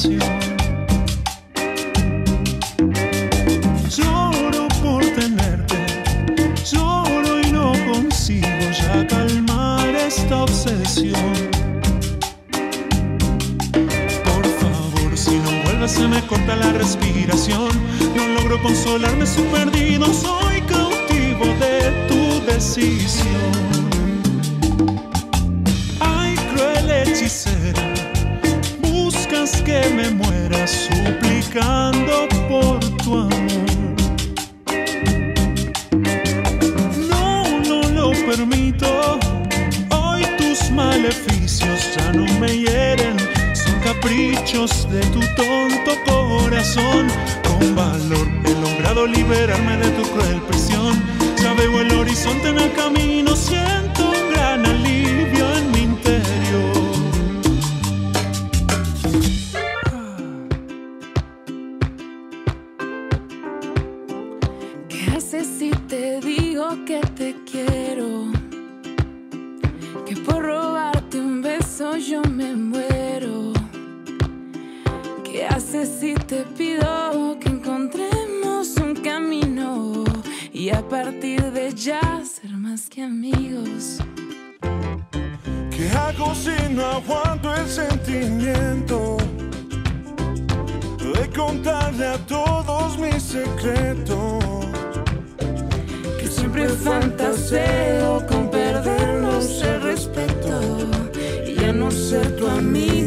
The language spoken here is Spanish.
pasión. Lloro por tenerte, lloro y no consigo ya calmar esta obsesión. Por favor, si no vuelves se me corta la respiración. No logro consolarme, soy perdido, soy cautivo de tu decisión. Ay, cruel hechicera, buscas que me muera suplicando por tu amor. No lo permito, hoy tus maleficios ya no me hieren, son caprichos de tu tonto corazón. Con valor he logrado liberarme de tu cruel prisión. Ya veo el horizonte en el camino, siento un gran alivio en mi interior. ¿Qué haces si te digo que te quiero? Que por robarte un beso yo me muero. ¿Qué haces si te pido que encontremos un camino y a partir de ya ser más que amigos? ¿Qué hago si no aguanto el sentimiento de contarle a todos mis secretos? Que siempre fantaseo con perdernos el respeto y ya no ser tu amigo.